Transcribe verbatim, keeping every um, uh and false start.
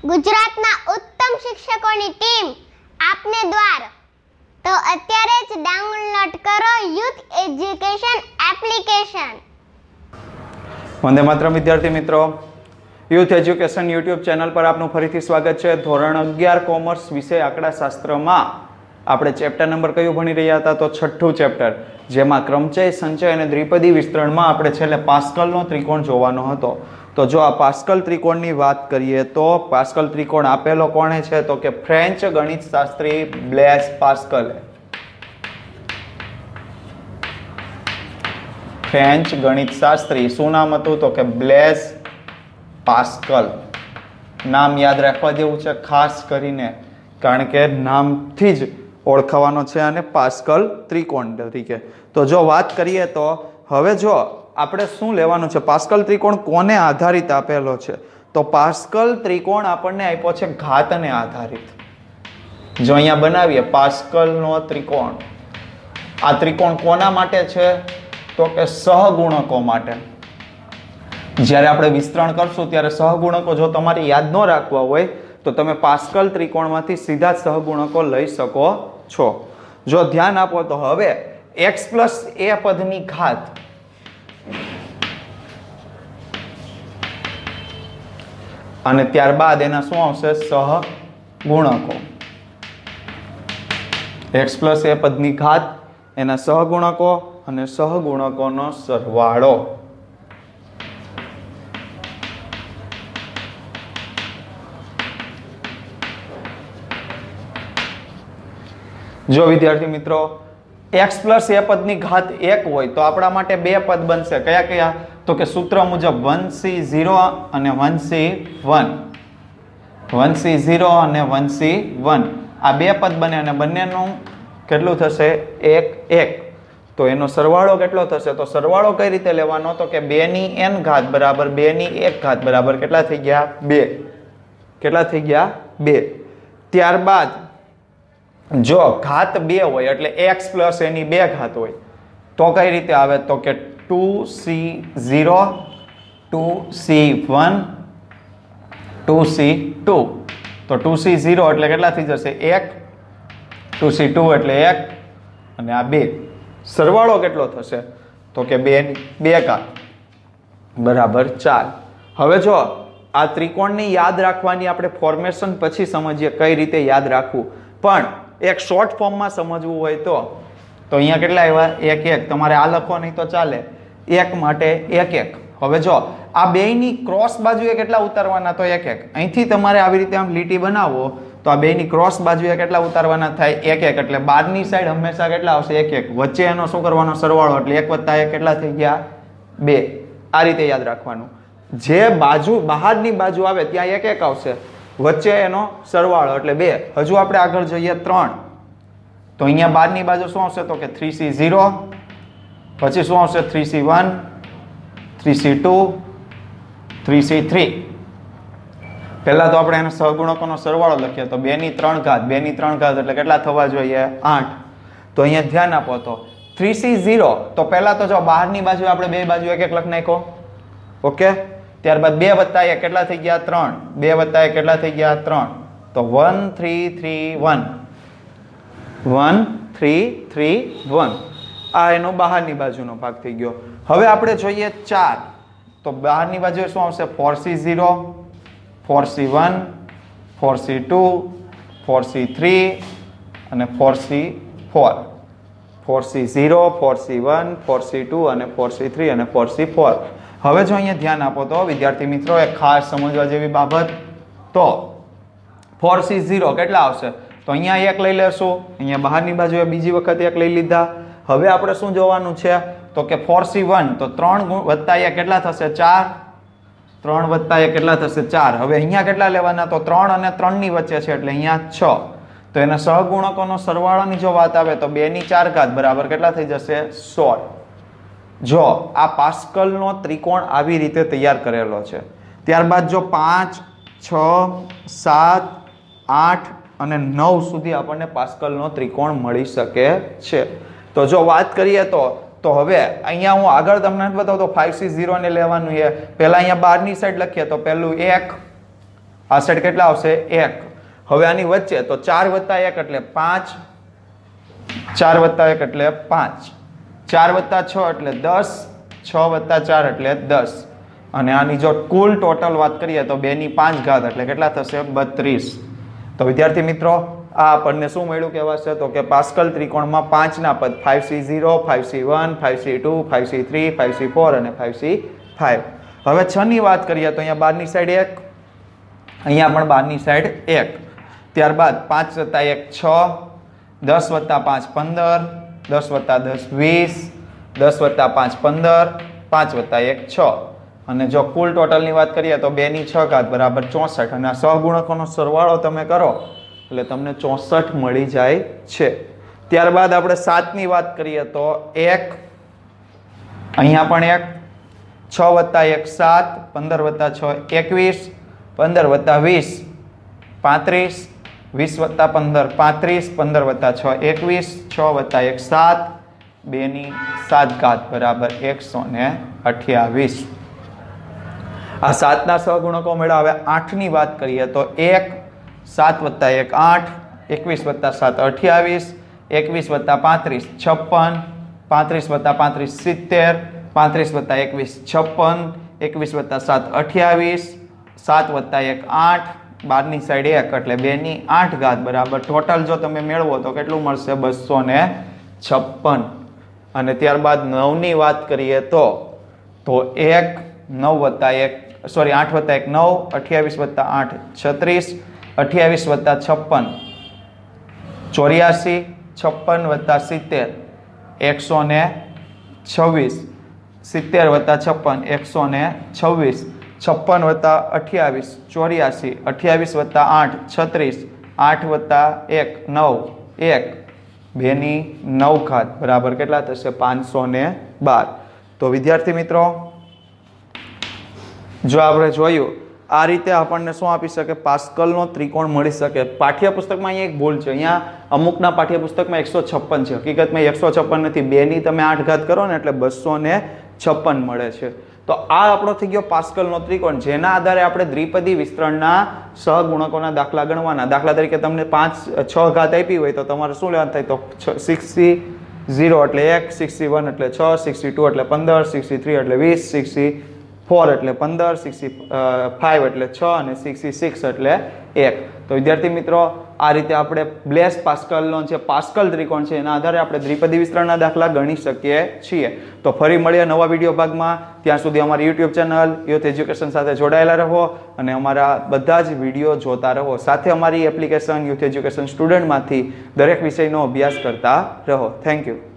ગુજરાતના ઉત્તમ શિક્ષકોની ટીમ આપને દ્વાર। તો અત્યારે જ ડાઉનલોડ કરો youth education application. Vande Mataram વિદ્યાર્થી મિત્રો, યુથ એજ્યુકેશન યુટ્યુબ ચેનલ પર આપનું ફરીથી સ્વાગત છે। ધોરણ અગિયાર કોમર્સ વિષય આંકડાશાસ્ત્રમાં આપણે ચેપ્ટર નંબર કયું ભણી રહ્યા હતા? તો છઠ્ઠું ચેપ્ટર, જેમાં ક્રમચય, સંચય અને દ્વિપદી વિસ્તરણમાં આપણે છેલ્લે પાસ્કલનો ત્રિકોણ જોવાનો હતો। તો જો આ પાસ્કલ ત્રિકોણની વાત કરીએ તો પાસ્કલ ત્રિકોણ આપેલો કોણે છે? તો કે ફ્રેન્ચ ગણિતશાસ્ત્રી બ્લેઝ પાસ્કલે। ફ્રેન્ચ ગણિતશાસ્ત્રી શું નામ હતું? તો કે બ્લેઝ પાસ્કલ। નામ યાદ રાખવા જેવું છે ખાસ કરીને, કારણ કે નામથી જ ઓળખાવાનો છે અને પાસ્કલ ત્રિકોણ તરીકે। તો જો વાત કરીએ તો હવે જો આપણે શું લેવાનું છે, પાસ્કલ ત્રિકોણ કોને આધારિત આપેલો છે? તો પાસ્કલ ત્રિકોણ આપણને આપ્યો છે ઘાતને આધારિત। જો અહીંયા બનાવીએ પાસ્કલનો ત્રિકોણ, આ ત્રિકોણ કોના માટે છે? તો કે સહગુણકો માટે। જ્યારે આપણે વિસ્તરણ કરશું ત્યારે સહગુણકો જો તમારે યાદ ન રાખવા હોય તો તમે પાસ્કલ ત્રિકોણમાંથી સીધા જ સહગુણકો લઈ શકો છો। જો ધ્યાન આપો તો હવે x પ્લસ એ પદની ઘાત અને ત્યારબાદ એના શું આવશે? સહગુણકો। x પ્લસ એ પદની ઘાત, એના સહગુણકો અને સહગુણકોનો સરવાળો। જો વિદ્યાર્થી મિત્રો x પ્લસ એ પદની ઘાત એક હોય તો આપણા માટે બે પદ બનશે। કયા કયા? તો કે સૂત્ર મુજબ વન સી ઝીરો અને one C one, one C zero અને વન સી વન, આ બે પદ બને અને બંનેનું કેટલું થશે? એક એક। તો એનો સરવાળો કેટલો થશે? તો સરવાળો કઈ રીતે લેવાનો? તો કે બે ની n ઘાત બરાબર બે ની એક ઘાત બરાબર કેટલા થઈ ગયા? બે। કેટલા થઈ ગયા? બે। ત્યારબાદ જો ઘાત બે હોય એટલે x પ્લસ એની બે ઘાત હોય તો કઈ રીતે આવે? તો કે two C zero, two C one, two C two. તો ટુ સી ઝીરો એટલે કેટલા થઈ જશે? એક, ટુ સી ટુ એટલે એક અને આ બે। સરવાળો કેટલો થશે? તો કે બે બે ઘાત બરાબર ચાર। હવે જો આ ત્રિકોણની યાદ રાખવાની આપણે ફોર્મેશન પછી સમજીએ કઈ રીતે યાદ રાખવું, પણ એક શોર્ટ ફોર્મમાં સમજવું હોય તો તો અહીંયા કેટલા આવ્યા? એક એક। તમારે આ લખો નહીં તો ચાલે, એક માટે એક એક। હવે જો આ બેયની ક્રોસ બાજુએ કેટલા ઉતારવાના? તો એક એક। અહીંથી તમારે આવી રીતે આમ લીટી બનાવો તો આ બેયની ક્રોસ બાજુએ કેટલા ઉતારવાના થાય? એક એક। એટલે બહારની સાઈડ હંમેશા કેટલા આવશે? એક એક। વચ્ચે એનો શું કરવાનો? સરવાળો, એટલે એક વત્તા એક કેટલા થઈ ગયા? બે। આ રીતે યાદ રાખવાનું। જે બાજુ બહારની બાજુ આવે ત્યાં એક એક આવશે, વચ્ચે એનો સરવાળો એટલે બે। હજુ આપણે આગળ જઈએ ત્રણ, તો અહીંયા બહારની બાજુ શું આવશે? તો કે થ્રી સી ઝીરો, પછી શું આવશે? Three C one, three C two, three C three. પહેલા તો આપણે એનો સહગુણકોનો સરવાળો લખીએ તો બે ની ત્રણ ઘાત, બે ની ત્રણ ઘાત એટલે કેટલા થવા જોઈએ? આઠ। તો અહીંયા ધ્યાન આપો તો થ્રી સી ઝીરો, તો પહેલા તો જો બહારની બાજુ આપણે બે બાજુ એક એક લખ નાખો, ઓકે। ત્યારબાદ બે વત્તા એક કેટલા થઈ ગયા? ત્રણ। બે વત્તા એક કેટલા થઈ ગયા? ત્રણ। તો one three three one, one three three one, આ એનો બહારની બાજુનો ભાગ થઈ ગયો। હવે આપણે જોઈએ ચાર, તો બહારની બાજુએ શું આવશે? Four C zero, four C one, four C two, four C three અને four C four. Four C zero, four C one, four C two અને ફોર સી થ્રી અને ફોર સી ફોર। હવે જો અહીંયા ધ્યાન આપો તો વિદ્યાર્થી મિત્રો એક ખાસ સમજવા જેવી બાબત, તો ફોર સી ઝીરો કેટલા આવશે? તો અહીંયા એક લઈ લેશું, અહીંયા બહારની બાજુએ બીજી વખત એક લઈ લીધા। હવે આપણે શું જોવાનું છે? તો કે ફોર સી વન, તો ત્રણ વત્તા એક કેટલા થશે? ચાર। ત્રણ વત્તા એક કેટલા થશે? ચાર। હવે અહીંયા કેટલા લેવાના? તો ત્રણ અને ત્રણ ની વચ્ચે છે એટલે અહીંયા છ। તો એના સહગુણકોનો સરવાળાની જો વાત આવે તો બે ની ચાર ઘાત બરાબર કેટલા થઈ જશે? સોળ। જો આ પાસ્કલનો ત્રિકોણ આવી રીતે તૈયાર કરેલો છે, ત્યારબાદ જો પાંચ, છ, સાત, આઠ અને નવ સુધી આપણને પાસ્કલનો ત્રિકોણ મળી શકે છે। તો જો વાત કરીએ તો તો હવે અહીંયા હું આગળ તમને બતાવું તો ફાઈવ સી ઝીરો ને લેવાનું છે। પહેલા અહીંયા બહારની સાઈડ લખીએ તો પહેલું એક, આ સાઈડ કેટલા આવશે એક. હવે આની વચ્ચે તો ચાર વત્તા એક એટલે પાંચ, ચાર વત્તા એક એટલે પાંચ, ચાર વત્તા છ એટલે દસ, છ વત્તા ચાર એટલે દસ. અને આની જો કુલ ટોટલ વાત કરીએ તો બે ની પાંચ ઘાત એટલે કેટલા થશે બત્રીસ. તો વિદ્યાર્થી મિત્રો આ આપણને શું મળ્યું કહેવાશે તો કે પાસ્કલ ત્રિકોણમાં પાંચના પદ five C zero, five C one, five C two, five C three, five C four અને ફાઈવ સી ફાઈવ. હવે છ ની વાત કરીએ તો અહીંયા બારની સાઈડ એક, અહીંયા પણ બારની સાઈડ એક. ત્યારબાદ પાંચ વત્તા એક છ, દસ વત્તા પાંચ પંદર, દસ વત્તા દસ વીસ, દસ વત્તા પાંચ પંદર, પાંચ વત્તા એક છ. અને જો કુલ ટોટલની વાત કરીએ તો બે ની છ ઘાત બરાબર ચોસઠ. અને આ સહગુણકોનો સરવાળો તમે કરો એટલે તમને ચોસઠ મળી જાય છે. ત્યારબાદ આપણે સાત ની વાત કરીએ તો એક, અહીંયા પણ એક, છ વત્તા એક સાત, પંદર વત્તા છ એકવીસ, પંદર વત્તા વીસ પાંત્રીસ, વીસ વત્તા પંદર પાંત્રીસ, પંદર વત્તા છ એકવીસ, છ વત્તા એક સાત, બે ની સાત ઘાત બરાબર એકસો ને અઠ્યાવીસ. આ સાતના સહગુણકો મળ્યા. હવે આઠ ની વાત કરીએ તો એક, સાત વત્તા એક આઠ, એકવીસ વત્તા સાત અઠ્યાવીસ, એકવીસ વત્તા પાંત્રીસ છપ્પન, પાંત્રીસ વત્તા પાંત્રીસ સિત્તેર, પાંત્રીસ વત્તા એકવીસ છપ્પન, એકવીસ વત્તા સાત અઠ્યાવીસ, સાત વત્તા એક આઠ, બારની સાઈડ એક એટલે બે ની આઠ ઘાત બરાબર ટોટલ જો તમે મેળવો તો કેટલું મળશે બસો ને છપ્પન. અને ત્યારબાદ નવ ની વાત કરીએ તો તો એક, નવ વત્તા એક સોરી આઠ વત્તા એક નવ, અઠ્યાવીસ વત્તા આઠ છત્રીસ, અઠ્યાવીસ વત્તા છપ્પન ચોર્યાસી, છપ્પન વત્તા સિત્તેર એકસો ને છવ્વીસ, સિત્તેર વત્તા છપ્પન એકસો ને છવ્વીસ, છપ્પન વત્તા અઠ્યાવીસ ચોર્યાસી, અઠ્યાવીસ વત્તા આઠ છત્રીસ, આઠ વત્તા એક નવ એક, બે ની નવ ઘાત બરાબર કેટલા થશે પાંચસો ને બાર. તો વિદ્યાર્થી મિત્રો જો આપણે જોયું આ રીતે આપણને શું આપી શકે પાસ્કલનો ત્રિકોણ મળી શકે. પાઠ્યપુસ્તકમાં અહીંયા એક ભૂલ છે, અહીંયા અમુકના પાઠ્યપુસ્તકમાં એકસો છપ્પન છે, હકીકતમાં એકસો છપ્પન નથી. બે ની તમે આઠ ઘાત કરો ને એટલે બસો ને છપ્પન મળે છે. તો આ આપણો થઈ ગયો પાસ્કલનો ત્રિકોણ, જેના આધારે આપણે દ્વિપદી વિસ્તરણના સહગુણકોના દાખલા ગણવાના. દાખલા તરીકે તમને પાંચ છ ઘાત આપી હોય તો તમારે શું લેવાનું થાય તો સિક્સટી ઝીરો એટલે એક, સિક્સટી વન એટલે છ, સિક્સટી ટુ એટલે પંદર, સિક્સટી થ્રી એટલે વીસ, સિક્સટી ફોર એટલે પંદર, સિક્સટી ફાઈવ એટલે છ અને સિક્સટી સિક્સ એટલે એક. તો વિદ્યાર્થી મિત્રો આ રીતે આપણે બ્લેસ પાસ્કલનો જે પાસ્કલ ત્રિકોણ છે એના આધારે આપણે દ્વિપદી વિસ્તરણના દાખલા ગણી શકીએ છીએ. તો ફરી મળીએ નવા વિડીયો ભાગમાં. ત્યાં સુધી અમારી યુટ્યુબ ચેનલ યુથ એજ્યુકેશન સાથે જોડાયેલા રહો અને અમારા બધા જ વિડીયો જોતા રહો. સાથે અમારી એપ્લિકેશન યુથ એજ્યુકેશન સ્ટુડન્ટમાંથી દરેક વિષયનો અભ્યાસ કરતા રહો. Thank you.